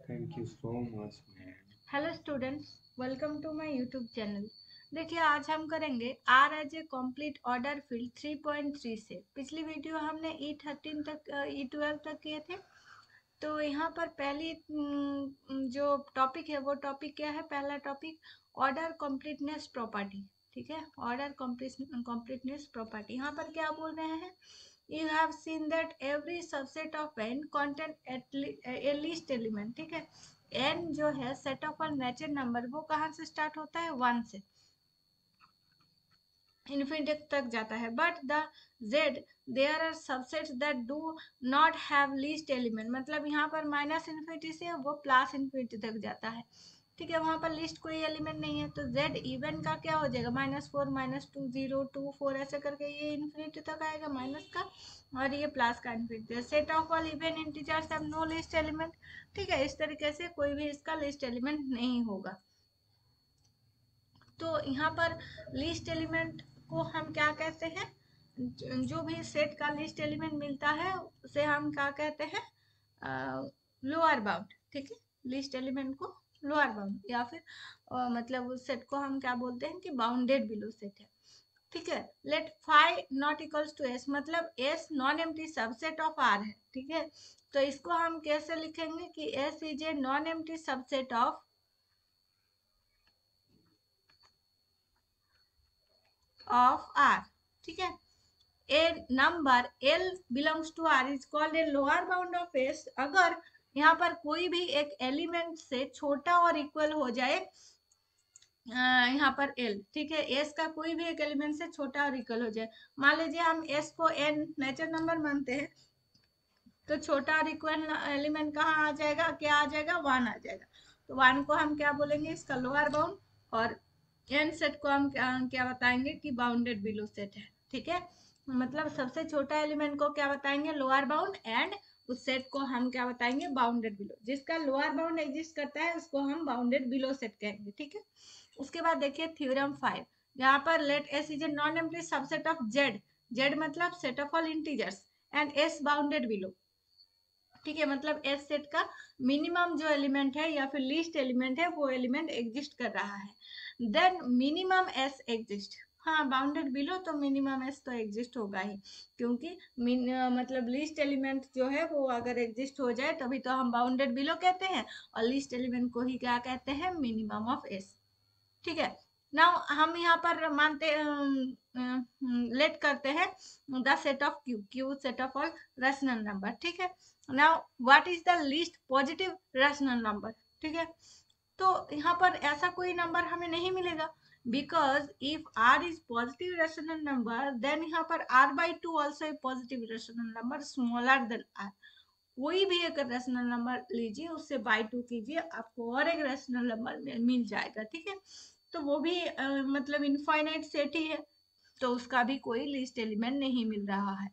Thank you so much, man. Hello students, welcome to my YouTube channel. देखिए, आज हम करेंगे R as a complete order field 3.3 से। पिछली वीडियो हमने E13 तक E12 तक किए थे। तो यहाँ पर पहली जो टॉपिक है वो टॉपिक क्या है? पहला टॉपिक ऑर्डर कंप्लीटनेस प्रॉपर्टी। ठीक है, ऑर्डर कंप्लीटनेस प्रॉपर्टी। यहाँ पर क्या बोल रहे हैं? You have seen that every subset of N contain a least element. ठीक है, एन जो है set of all natural number, वो कहाँ से स्टार्ट होता है? 1 से इन्फिनिटी तक जाता है। But the Z there are subsets that do not have least element. मतलब यहाँ पर माइनस इन्फिनिटी से वो प्लस इन्फिनिटी तक जाता है। ठीक है, वहां पर लिस्ट कोई एलिमेंट नहीं है, तो जेड इवन का क्या हो जाएगा? -4 -2 0 2 4 ऐसे करके ये इन्फिनिटी तक आएगा माइनस का, और ये प्लस का infinity. Set of all even integers have no least element. ठीक है, इस तरीके से कोई भी इसका लिस्ट एलिमेंट नहीं होगा। तो यहाँ पर लिस्ट एलिमेंट को हम क्या कहते हैं? जो भी सेट का लिस्ट एलिमेंट मिलता है उसे हम क्या कहते हैं? Lower bound. ठीक है, लिस्ट एलिमेंट को लोअर बाउंड, या फिर मतलब उस सेट को हम क्या बोलते हैं कि बाउंडेड बिलो सेट है। ठीक है, let phi not equals to S, मतलब S non empty subset of R है। ठीक है, तो इसको हम कैसे लिखेंगे कि S is a non empty subset of R. ठीक है, a number l belongs to R is called a lower bound of S अगर यहाँ पर कोई भी एक एलिमेंट से छोटा और इक्वल हो जाए। यहाँ पर एल, ठीक है, एस का कोई भी एक एलिमेंट से छोटा और इक्वल हो जाए। मान लीजिए हम एस को एन नेचुरल नंबर मानते हैं, तो छोटा और इक्वल एलिमेंट कहाँ आ जाएगा? क्या आ जाएगा? 1 आ जाएगा। तो 1 को हम क्या बोलेंगे? इसका लोअर बाउंड। और एन सेट को हम क्या बताएंगे कि बाउंडेड बिलो सेट है। ठीक है, मतलब सबसे छोटा एलिमेंट को क्या बताएंगे? Lower bound. एंड उस सेट को हम क्या बताएंगे? Bounded below. जिसका लोअर बाउंड एग्जिस्ट करता है उसको हम बाउंडेड बिलो सेट कहेंगे। ठीक है, उसके बाद देखिए थ्योरम 5। यहाँ पर let S is a non empty subset of Z. Z मतलब set of all integers, and S bounded below. ठीक है, मतलब एस सेट का मिनिमम जो एलिमेंट है या फिर लीस्ट एलिमेंट है वो एलिमेंट एग्जिस्ट कर रहा है, देन मिनिमम एस एग्जिस्ट। हाँ, बाउंडेड बिलो तो मिनिमम एस तो एग्जिस्ट होगा ही, क्योंकि मतलब लीस्ट एलिमेंट जो है वो अगर एग्जिस्ट हो जाए तभी तो हम बाउंडेड बिलो कहते हैं, और लीस्ट एलिमेंट को ही क्या कहते हैं? Minimum of S. ठीक है, नाउ हम यहाँ पर मानते लेट करते हैं the set of Q, Q set of all rational number. ठीक है, now what is the least positive rational number? ठीक है, तो यहाँ पर ऐसा कोई नंबर हमें नहीं मिलेगा, because if R is positive rational number then यहाँ पर R by two also a positive rational number smaller than R. कोई भी एक रैशनल नंबर लीजिए, उससे बाई टू कीजिए, आपको और एक रैशनल नंबर मिल जाएगा। ठीक है, तो वो भी मतलब इनफाइनाइट सेट ही है, तो उसका भी कोई लिस्ट एलिमेंट नहीं मिल रहा है।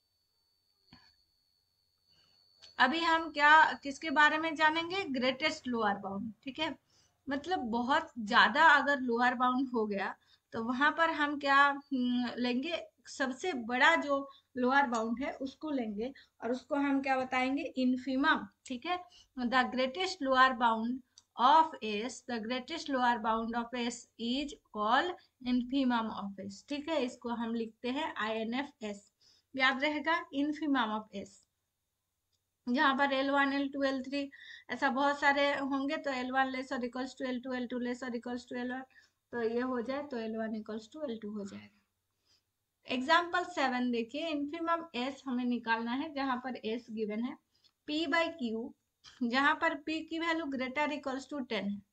अभी हम क्या किसके बारे में जानेंगे? Greatest lower bound. ठीक है, मतलब बहुत ज्यादा अगर लोअर बाउंड हो गया तो वहां पर हम क्या लेंगे? सबसे बड़ा जो लोअर बाउंड है उसको लेंगे, और उसको हम क्या बताएंगे? इनफिमम। ठीक है, the greatest lower bound of S, the greatest lower bound of S is called infimum of S. ठीक है, इसको हम लिखते हैं INFS। याद रहेगा, इनफिमम ऑफ एस। जहाँ पर L1 L2 L3 ऐसा बहुत सारे होंगे, तो L1 लेस और equals to L2, L2 less और इक्वल्स टू L1, तो ये हो जाए तो L1 इक्वल्स टू L2 हो जाएगा। एग्जाम्पल 7 देखिए, इन्फिमम एस हमें निकालना है, जहां पर एस गिवन है P बाई क्यू, जहां पर P की वैल्यू ग्रेटर इक्वल्स टू 10 है,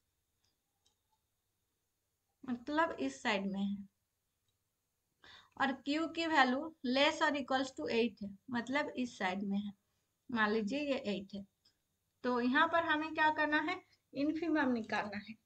मतलब इस साइड में है, और Q की वैल्यू लेस और इक्वल्स टू 8 है, मतलब इस साइड में है। मान लीजिए ये 8 है, तो यहाँ पर हमें क्या करना है? इनफिमम निकालना है।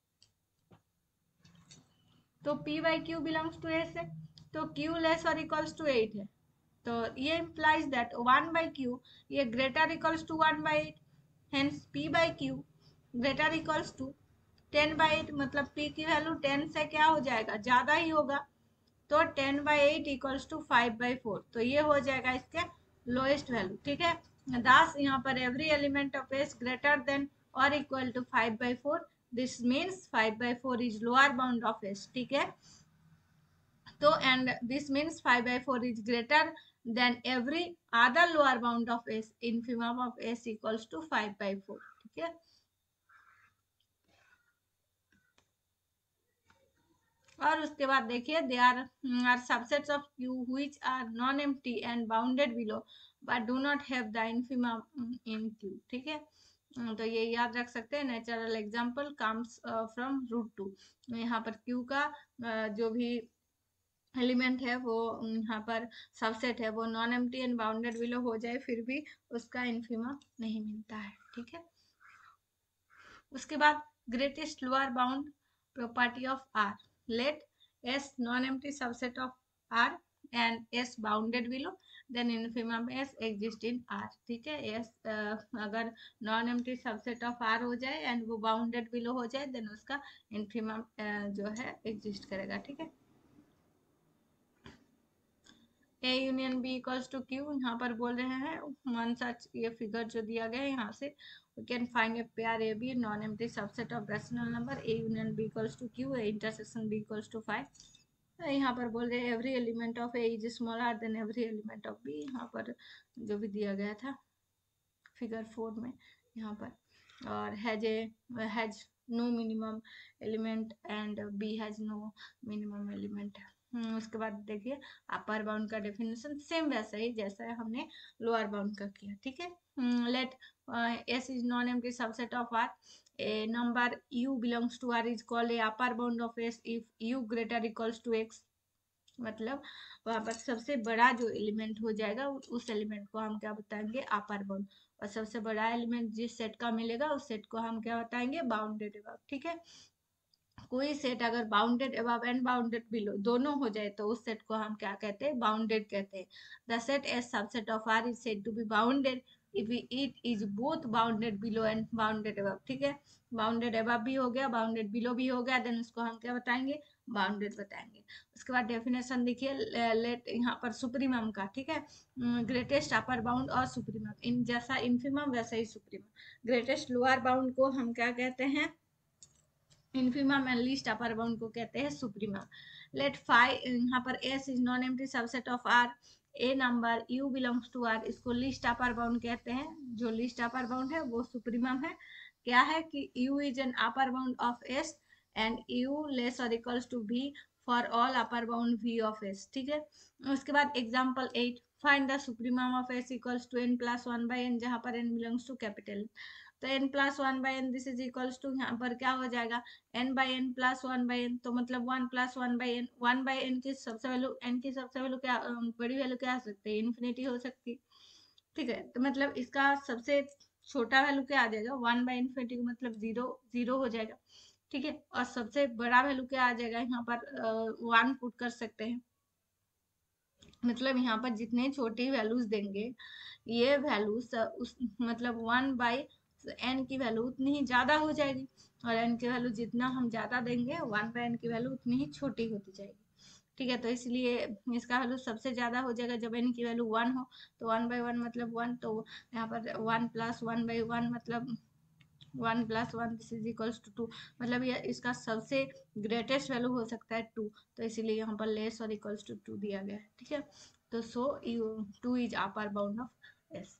तो P by Q belongs to S है, तो Q लेस और इक्वल्स टू 8 है, तो ये इम्प्लाइज दैट 1 बाई क्यू ये greater equals to 1 by 8, hence P by Q greater equals to 10 by 8, मतलब P की वैल्यू 10 से क्या हो जाएगा? ज्यादा ही होगा, तो 10 बाई 8 इक्वल्स टू 5 बाई 4, तो ये हो जाएगा इसके लोएस्ट वैल्यू। ठीक है, Thus यहाँ पर every element of S greater than or equal to 5/4. This means 5/4 is lower bound of S. ठीक है, तो and this means 5/4 is greater than every other lower bound of S. Infimum of S equals to 5/4. ठीक है, और उसके बाद देखिए they are subsets of Q which are non empty and bounded below but do not have the infimum in Q. ठीक है, तो ये याद रख सकते हैं. Natural example comes from √2. यहाँ पर क्यू का जो भी एलिमेंट है वो यहाँ पर सबसेट है, वो non empty and bounded below हो जाए फिर भी उसका इन्फिमम नहीं मिलता है. ठीक है, उसके बाद greatest lower bound property of R. Let S non empty subset of R and S bounded below then infimum S exist in R. ठीक है, एस अगर non empty subset of R हो जाए एंड वो बाउंडेड बिलो हो जाए then उसका infimum जो है एग्जिस्ट करेगा. ठीक है, A union B equals to Q. यहाँ पर बोल रहे हैं वन सच, ये फिगर जो दिया गया है यहाँ से we can find a pair A B non empty subset of rational number A union B equals to Q, A intersection B equals to 5. यहाँ पर बोल रहे हैं every element of A is smaller than every element of B. यहाँ पर जो भी दिया गया था फिगर 4 में यहाँ पर, और has no minimum element and B has no minimum element. उसके बाद देखिए अपर बाउंड का डेफिनेशन सेम वैसा ही जैसा हमने लोअर बाउंड का किया. ठीक है, let S is non-empty subset of R. A number U belongs to R is called a upper bound of S if U greater equals to X. मतलब वहां पर सबसे बड़ा जो एलिमेंट हो जाएगा उस एलिमेंट को हम क्या बताएंगे, अपर बाउंड. और सबसे बड़ा एलिमेंट जिस सेट का मिलेगा उस सेट को हम क्या बताएंगे, बाउंडेड एबव. ठीक है, कोई सेट अगर bounded above and bounded below दोनों हो जाए तो उस सेट को हम क्या कहते हैं, बाउंडेड कहते हैं. The set S subset of R is said to be bounded if it is both bounded below and bounded above. ठीक है, बाउंडेड अबव भी हो गया, बाउंडेड बिलो भी हो गया, देन उसको हम क्या बताएंगे, बाउंडेड बताएंगे. उसके बाद डेफिनेशन देखिए लेट यहाँ पर सुप्रीमम का. ठीक है, ग्रेटेस्ट अपर बाउंड और सुप्रीमम, इन जैसा इन्फिमम वैसा ही सुप्रीमम. ग्रेटेस्ट लोअर बाउंड को हम क्या कहते हैं, infimum and least upper bound को कहते हैं सुप्रीमम. लेट फाइव, यहाँ पर S is non empty subset of R. A number U belongs to R, इसको लीस्ट अपर बाउंड कहते हैं. जो लीस्ट अपर बाउंड है वो सुप्रीमम है. क्या है कि U is an upper bound of S and U less और equals to V for all upper bound V of S. ठीक है, उसके बाद example 8, find the supremum of S equals to n plus 1/n, जहां पर n belongs to capital. तो n plus 1/n this is equals to, यहाँ पर क्या हो जाएगा, n/n प्लस 1/n, तो मतलब 1 प्लस 1/n. 1/n की सबसे वैल्यू, n की सबसे वैल्यू क्या, बड़ी वैल्यू क्या हो सकती है, इन्फिनिटी हो सकती है. ठीक है, तो मतलब इसका सबसे छोटा वैल्यू क्या आ जाएगा, 1/इन्फिनिटी मतलब 0 0 हो जाएगा. ठीक है, और सबसे बड़ा वैल्यू क्या आ जाएगा, यहाँ पर 1 पुट कर सकते हैं. मतलब यहाँ पर जितने छोटी वैल्यूज देंगे ये वैल्यू उस मतलब 1/n की वैल्यू उतनी ही ज्यादा हो जाएगी, और n की वैल्यू जितना हम ज्यादा देंगे 1/n की वैल्यू उतनी ही छोटी होती जाएगी. ठीक है, तो इसलिए इसका वैल्यू सबसे ज्यादा हो जाएगा जब n की वैल्यू 1 हो. तो 1/1 मतलब 1, तो यहाँ पर 1 प्लस 1/1 मतलब 1 plus 1 this is equals to 2. मतलब ये इसका सबसे ग्रेटेस्ट वैल्यू हो सकता है 2, तो इसीलिए यहाँ पर लेस और इक्वल्स टू 2 दिया गया है. ठीक है, तो so 2 is upper bound of S.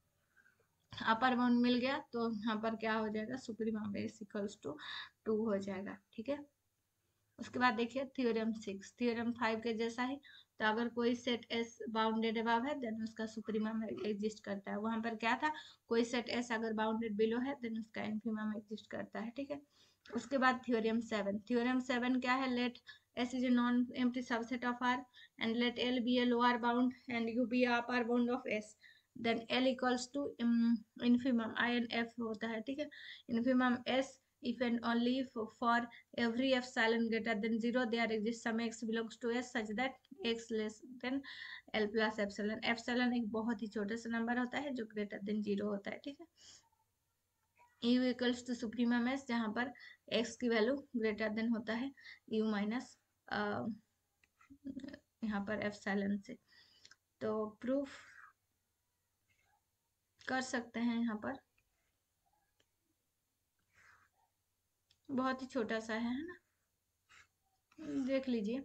Upper bound मिल गया तो यहाँ पर क्या हो जाएगा, सुप्रीमम एस इक्वल्स टू 2 हो जाएगा. ठीक है, उसके बाद देखिए थ्योरम 6, थ्योरम 5 के जैसा ही. तो अगर कोई सेट एस बाउंडेड अबव है देन उसका सुप्रीमम एग्जिस्ट करता है. वहां पर क्या था, कोई सेट एस अगर बाउंडेड बिलो है देन उसका इन्फिमम एग्जिस्ट करता है. ठीक है, उसके बाद थ्योरम 7, थ्योरम 7 क्या है, let S is a non-empty subset of R and let L be a lower bound and U be a upper bound of S. Then L equals to infimum INF होता है. ठीक है, infimum S if and only for every epsilon greater than 0 there exists some x belongs to S such that x less than L plus epsilon. epsilon एक बहुत ही छोटा सा number होता है जो ग्रेटर देन 0 होता है. ठीक है, u equals to supremum S जहां पर x की वैल्यू ग्रेटर देन होता है u माइनस यहाँ पर एप्सिलॉन से. तो प्रूफ कर सकते हैं यहाँ पर, बहुत ही छोटा सा है ना, देख लीजिए।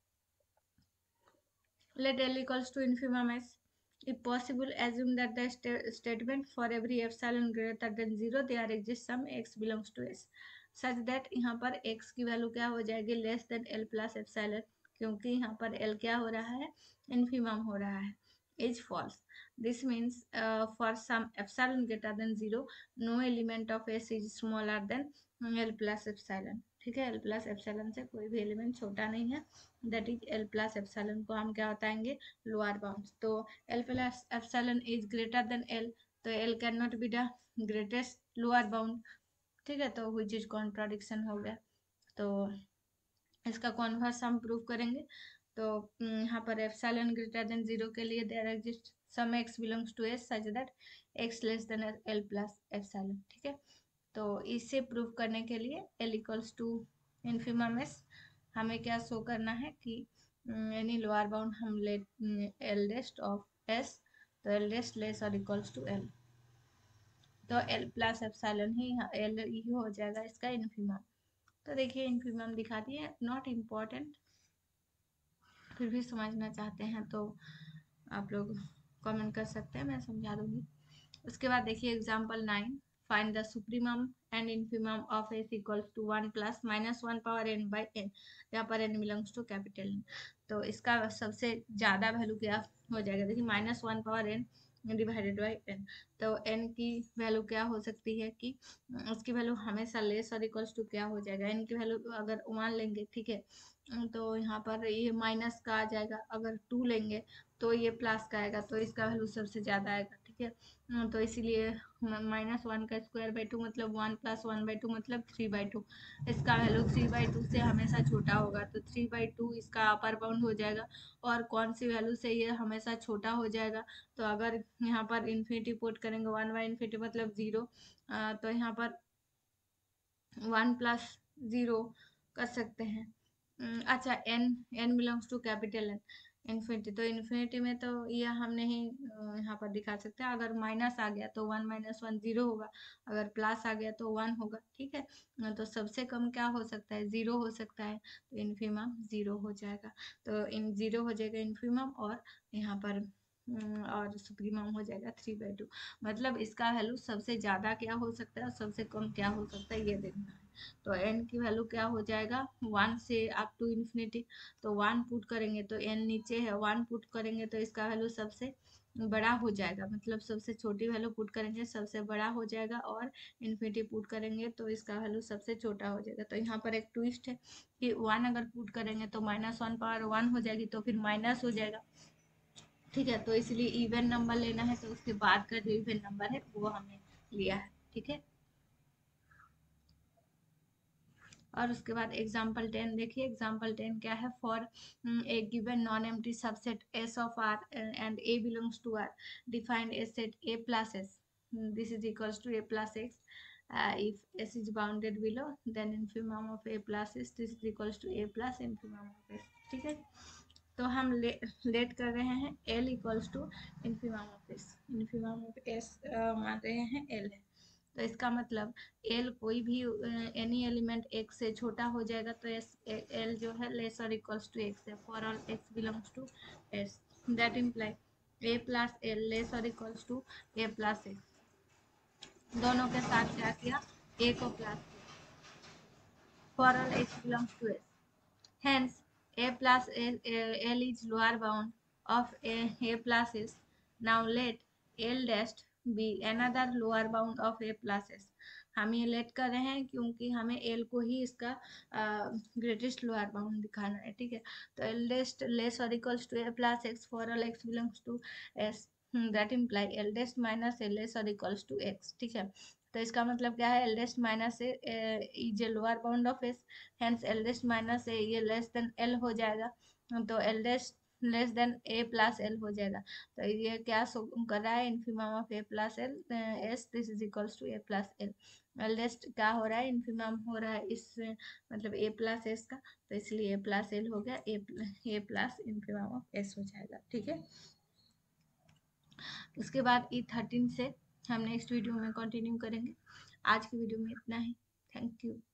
Let L equals to infimum s. If possible, assume that the statement for every epsilon greater than 0 there exists some x belongs to s, such that यहाँ पर x की वैल्यू क्या हो जाएगी, less than l plus epsilon, क्योंकि यहाँ पर l क्या हो रहा है, इन्फिमम हो रहा है, is false. This means for some epsilon greater than 0 no element of s is smaller than l plus epsilon. ठीक है, l प्लस एप्सिलॉन से कोई भी एलिमेंट छोटा नहीं है, that is l plus epsilon को हम क्या बताएंगे, लोअर बाउंड. तो l plus epsilon is greater than l, तो l can not be the greatest lower bound. ठीक है, तो विच इज कॉन्ट्राडिक्शन हो गया. तो इसका कॉन्वर्स हम प्रूव करेंगे. तो यहाँ पर एप्सिलॉन ग्रेटर देन 0 के लिए there exist some x belongs to s such that x less than l plus epsilon. ठीक है, तो इसे प्रूव करने के लिए l equals to infimum s हमें क्या शो करना है कि एनी लोअर बाउंड हम ले l रेस्ट ऑफ s, तो l रेस्ट लेस और इक्वल्स टू l, तो l प्लस एप्सिलॉन ही l ही हो जाएगा इसका इन्फिमम. तो देखिए इन्फिमम दिखा दिए, नॉट इम्पॉर्टेंट, फिर भी समझना चाहते हैं तो आप लोग कमेंट कर सकते हैं, मैं समझा दूंगी. उसके बाद देखिए example 9, find the supremum and infimum of s equals to 1 plus minus 1 power n by n, यहाँ पर n belongs to capital n. तो इसका सबसे ज़्यादा वैल्यू क्या हो जाएगा, देखिए minus 1 power n divided by n. तो n की वैल्यू क्या हो सकती है कि उसकी वैल्यू हमेशा लेस और इक्वल्स टू क्या हो जाएगा, n की वैल्यू अगर 1 लेंगे, ठीक है, तो यहाँ पर ये माइनस का आ जाएगा, अगर 2 लेंगे तो ये प्लस का आएगा, तो इसका वैल्यू सबसे ज़्यादा आएगा. ठीक है, तो इसीलिए -1 का स्क्वायर बाई 2 मतलब 1 प्लस 1 बाई 2 मतलब 3/2, इसका वैल्यू 3/2 से हमेशा छोटा होगा, तो 3/2 इसका अपर बाउंड हो जाएगा. और कौन सी वैल्यू से ये हमेशा छोटा हो जाएगा, तो अगर यहाँ पर इन्फिनिटी पुट करेंगे 1 बाई इन्फिनिटी मतलब 0, तो यहाँ पर 1 प्लस 0 कर सकते हैं. अच्छा, n belongs to capital n, infinity, तो इन्फिनिटी में तो ये हम नहीं यहाँ पर दिखा सकते. अगर माइनस आ गया तो 1 माइनस 1 0 होगा, अगर प्लस आ गया तो 1 होगा. ठीक है, तो सबसे कम क्या हो सकता है, 0 हो सकता है, तो इन्फिमम 0 हो जाएगा. तो इन 0 हो जाएगा इन्फिमम, और यहाँ पर और सुप्रीमम हो जाएगा 3/2. मतलब इसका वैल्यू सबसे ज़्यादा क्या हो सकता है और सबसे कम क्या हो सकता है, ये देखना है. तो n की वैल्यू क्या हो जाएगा, 1 से अप टू इन्फिनिटी, तो 1 पुट करेंगे तो n नीचे है, 1 पुट करेंगे तो इसका वैल्यू सबसे बड़ा हो जाएगा, मतलब सबसे छोटी वैल्यू पुट करेंगे सबसे बड़ा हो जाएगा, और इन्फिनिटी पुट करेंगे तो इसका वैल्यू सबसे छोटा हो जाएगा. तो यहाँ पर एक ट्विस्ट है कि 1 अगर पुट करेंगे तो -1 पावर 1 हो जाएगी, तो फिर माइनस हो जाएगा. ठीक है, तो इसलिए इवन नंबर लेना है, तो उसके बाद का जो इवन नंबर है वो हमने लिया है. ठीक है, और उसके बाद एग्जाम्पल 10 देखिए. एग्जाम्पल 10 क्या है, for a given non empty subset S of R and A belongs to R, defined a set A plus S, this is equals to A plus X. if s is bounded below then infimum of a plus s, this is equals to a plus infimum of s. ठीक है, तो हम late कर रहे हैं l equals to infimum of s, infimum of s मान रहे हैं l है. तो इसका मतलब l कोई भी एनी एलिमेंट x से छोटा हो जाएगा, तो s l जो है लेस और इक्वल्स टू x है, for all x belongs to s, that imply a plus l less और equals to a plus x. दोनों के साथ क्या किया, a को प्लस किया, for all x belongs to s. Hence, a plus l is lower bound of a plus s. Now let l dash be another lower bound of a plus s. हम ये late कर रहे हैं क्योंकि हमें l को ही इसका greatest lower bound दिखाना है. ठीक है, तो l dash लेस और equals to a plus x for all x belongs to s, that imply l dash minus l less और इक्वल्स टू x. ठीक है, तो इसका मतलब क्या है, l dash minus a is a lower bound of s, hence L dash minus A ये less than L हो जाएगा, तो L dash less than A plus L हो जाएगा. तो ये क्या कर रहा है, infimum of A plus L S, this is equals to A plus L. L dash क्या हो रहा है, इन्फिमम हो रहा है इस मतलब ए प्लस एस का, तो इसलिए ए प्लस एल हो गया, A plus infimum of S हो जाएगा. ठीक है, उसके बाद E13 से हम नेक्स्ट वीडियो में कंटिन्यू करेंगे। आज की वीडियो में इतना ही। Thank you.